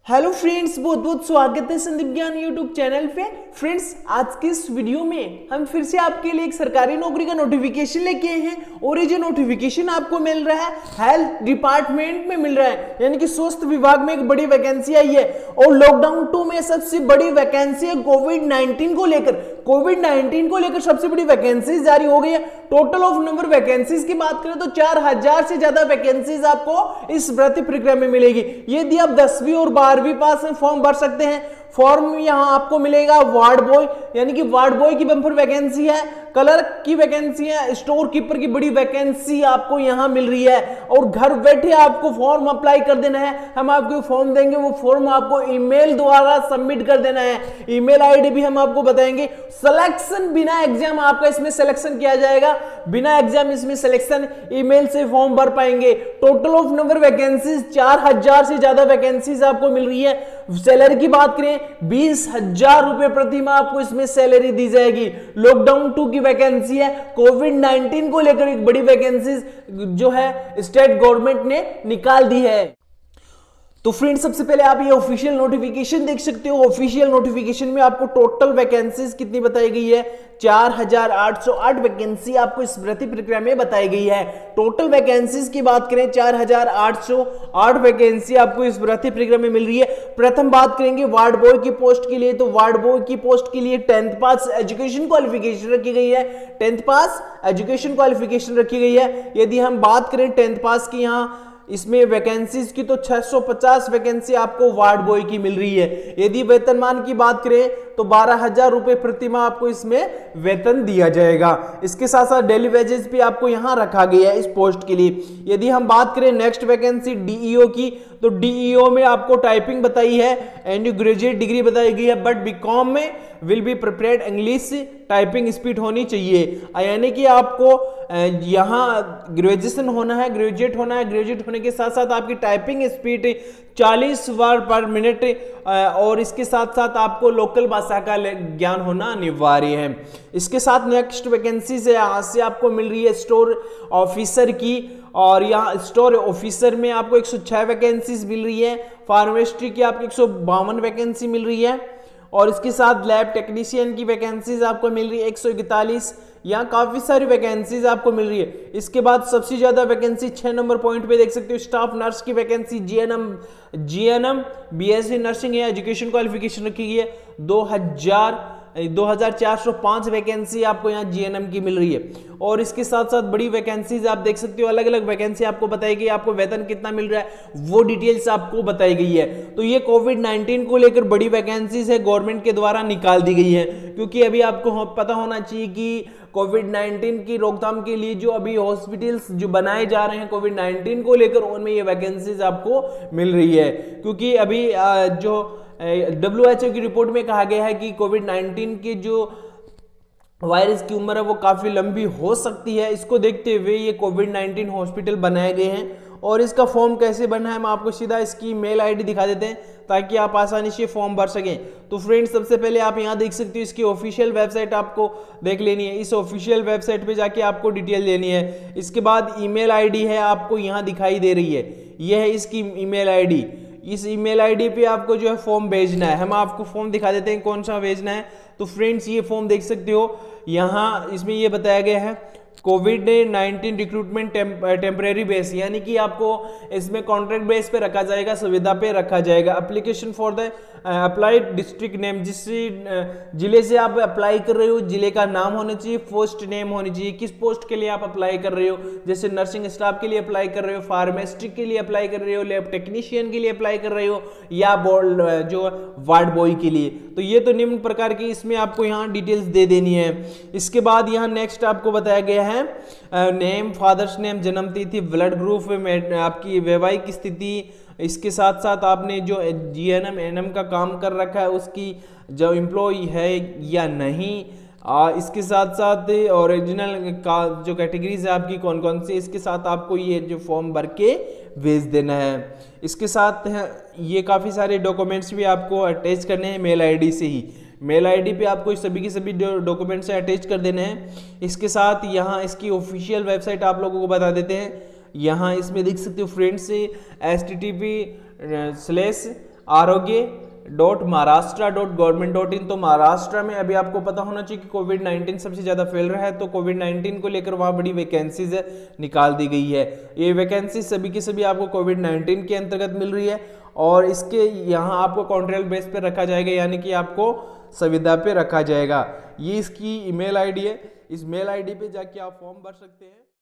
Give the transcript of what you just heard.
Hello friends, बहुत बहुत स्वागत है संदीप ज्ञान यूट्यूब चैनल पे। फ्रेंड्स, आज के इस वीडियो में हम फिर से आपके लिए एक सरकारी नौकरी का नोटिफिकेशन लेके आए हैं और ये जो नोटिफिकेशन आपको मिल रहा है हेल्थ डिपार्टमेंट में मिल रहा है, यानी कि स्वास्थ्य विभाग में एक बड़ी वैकेंसी आई है। और लॉकडाउन 2 में सबसे बड़ी वैकेंसी है कोविड-19 को लेकर। कोविड-19 को लेकर सबसे बड़ी वैकेंसी जारी हो गई है। टोटल ऑफ नंबर वैकेंसीज की बात करें तो 4000 से ज्यादा वैकेंसीज आपको इस भर्ती प्रक्रिया में मिलेगी। यदि आप 10वीं और 12वीं पास में फॉर्म भर सकते हैं। फॉर्म यहां आपको मिलेगा वार्ड बॉय, यानी कि वार्ड बॉय की बंपर वैकेंसी है, क्लर्क की वैकेंसी है, स्टोर कीपर की बड़ी वैकेंसी आपको यहां मिल रही है। और घर बैठे आपको फॉर्म अप्लाई कर देना है। हम आपको फॉर्म देंगे, वो फॉर्म आपको ईमेल द्वारा सबमिट कर देना है। ईमेल आईडी भी हम आपको बताएंगे। सिलेक्शन बिना एग्जाम आपका इसमें सिलेक्शन किया जाएगा, बिना एग्जाम इसमें सिलेक्शन, ईमेल से फॉर्म भर पाएंगे। टोटल ऑफ नंबर वैकेंसीज 4000 से ज्यादा वैकेंसीज आपको मिल रही है। सैलरी की बात करें 20,000 रुपए प्रति माह आपको इसमें सैलरी दी जाएगी। लॉकडाउन 2 की वैकेंसी है। कोविड-19 को लेकर एक बड़ी वैकेंसी जो है स्टेट गवर्नमेंट ने निकाल दी है। तो फ्रेंड्स, सबसे पहले आप ये ऑफिशियल नोटिफिकेशन देख सकते हो। ऑफिशियल नोटिफिकेशन में आपको टोटल वैकेंसीज कितनी बताई गई है? 4808 वैकेंसी आपको इस भर्ती प्रक्रिया में बताई गई है। टोटल वैकेंसीज की बात करें 4808 वैकेंसी आपको इस भर्ती प्रक्रिया में मिल रही है। प्रथम बात करेंगे वार्ड बॉय की पोस्ट के लिए, तो वार्ड बॉय की पोस्ट के लिए 10th पास एजुकेशन क्वालिफिकेशन रखी गई है। 10th पास एजुकेशन क्वालिफिकेशन रखी गई है। यदि हम बात करें 10th पास की यहाँ इसमें वैकेंसीज की, तो 650 वैकेंसी आपको वार्ड बॉय की मिल रही है। यदि वेतनमान की बात करें तो 12,000 रुपए प्रति माह आपको इसमें वेतन दिया जाएगा। इसके साथ साथ डेली वेजेस भी आपको यहां रखा गया है इस पोस्ट के लिए। यदि हम बात करें नेक्स्ट वैकेंसी डीईओ की, तो डीईओ में आपको टाइपिंग बताई है एंड ग्रेजुएट डिग्री बताई गई है, बट बीकॉम में will be prepared English typing speed होनी चाहिए, यानी कि आपको यहाँ ग्रेजुएशन होना है, ग्रेजुएट होना है। ग्रेजुएट होने के साथ साथ आपकी typing speed 40 word per minute और इसके साथ साथ आपको लोकल भाषा का ज्ञान होना अनिवार्य है। इसके साथ नेक्स्ट वैकेंसी से यहाँ से आपको मिल रही है स्टोर ऑफिसर की, और यहाँ स्टोर ऑफिसर में आपको 106 वैकेंसीज मिल रही है। फार्मेस्ट्री की आपको 152 वैकेंसी मिल रही है। और इसके साथ लैब टेक्नीशियन की वैकेंसीज आपको मिल रही है 141। यहाँ काफी सारी वैकेंसीज आपको मिल रही है। इसके बाद सबसे ज्यादा वैकेंसी 6 नंबर पॉइंट पे देख सकते हो, स्टाफ नर्स की वैकेंसी जीएनएम बीएससी नर्सिंग है, एजुकेशन क्वालिफिकेशन रखी गई है। 2405 वैकेंसी आपको यहाँ जीएनएम की मिल रही है। और इसके साथ साथ बड़ी वैकेंसीज आप देख सकते हो, अलग अलग वैकेंसी आपको बताई गई, आपको वेतन कितना मिल रहा है वो डिटेल्स आपको बताई गई है। तो ये कोविड-19 को लेकर बड़ी वैकेंसीज है, गवर्नमेंट के द्वारा निकाल दी गई है। क्योंकि अभी आपको पता होना चाहिए कि कोविड-19 की रोकथाम के लिए जो अभी हॉस्पिटल्स जो बनाए जा रहे हैं कोविड-19 को लेकर, उनमें ये वैकेंसीज आपको मिल रही है। क्योंकि अभी जो WHO की रिपोर्ट में कहा गया है कि कोविड-19 की जो वायरस की उम्र है वो काफी लंबी हो सकती है। इसको देखते हुए ये कोविड-19 हॉस्पिटल बनाए गए हैं। और इसका फॉर्म कैसे बनना है हम आपको सीधा इसकी मेल आईडी दिखा देते हैं ताकि आप आसानी से फॉर्म भर सकें। तो फ्रेंड्स, सबसे पहले आप यहां देख सकते हो, इसकी ऑफिशियल वेबसाइट आपको देख लेनी है। इस ऑफिशियल वेबसाइट पे जाके आपको डिटेल लेनी है। इसके बाद ईमेल आईडी है आपको यहां दिखाई दे रही है, यह है इसकी ईमेल आईडी। इस ईमेल आईडी पे आपको जो है फॉर्म भेजना है। हम आपको फॉर्म दिखा देते हैं कौन सा भेजना है। तो फ्रेंड्स, ये फॉर्म देख सकते हो, यहाँ इसमें ये बताया गया है कोविड-19 रिक्रूटमेंट टेम्परेरी बेस, यानी कि आपको इसमें कॉन्ट्रैक्ट बेस पे रखा जाएगा, सुविधा पे रखा जाएगा। Application for the applied district name, जिस जिले से आप अप्लाई कर रहे हो जिले का नाम होना चाहिए, पोस्ट नेम होनी चाहिए, किस पोस्ट के लिए आप अप्लाई कर रहे हो, जैसे नर्सिंग स्टाफ के लिए अप्लाई कर रहे हो, फार्मेस्ट्री के लिए अप्लाई कर रहे हो, लैब टेक्नीशियन के लिए अप्लाई कर रहे हो, या जो वार्ड बॉय के लिए। तो ये तो निम्न प्रकार की इसमें आपको यहाँ डिटेल्स दे देनी है। इसके बाद यहाँ नेक्स्ट आपको बताया गया है नेम, फादर्स नेम, जन्म तिथि, ब्लड ग्रुप, आपकी वैवाहिक स्थिति। इसके साथ साथ आपने जो जीएनएम एनएम का काम कर रखा है उसकी जो एम्प्लॉय है या नहीं। इसके साथ साथ ओरिजिनल का जो कैटेगरीज है आपकी कौन कौन सी, इसके साथ आपको ये जो फॉर्म भर के भेज देना है। इसके साथ ये काफ़ी सारे डॉक्यूमेंट्स भी आपको अटैच करने हैं मेल आईडी से ही। मेल आईडी पे आपको सभी के सभी डॉक्यूमेंट्स अटैच कर देने हैं। इसके साथ यहाँ इसकी ऑफिशियल वेबसाइट आप लोगों को बता देते हैं। यहाँ इसमें देख सकते हो फ्रेंड्स, http आरोग्य.महाराष्ट्र.gov.in। तो महाराष्ट्र में अभी आपको पता होना चाहिए कि कोविड-19 सबसे ज़्यादा फैल रहा है, तो कोविड-19 को लेकर वहाँ बड़ी वैकेंसीज निकाल दी गई है। ये वैकेंसी सभी की सभी आपको कोविड-19 के अंतर्गत मिल रही है और इसके यहाँ आपको कॉन्ट्रैक्ट बेस पे रखा जाएगा, यानी कि आपको संविदा पे रखा जाएगा। ये इसकी ईमेल आईडी है, इस मेल आईडी पे जाके आप फॉर्म भर सकते हैं।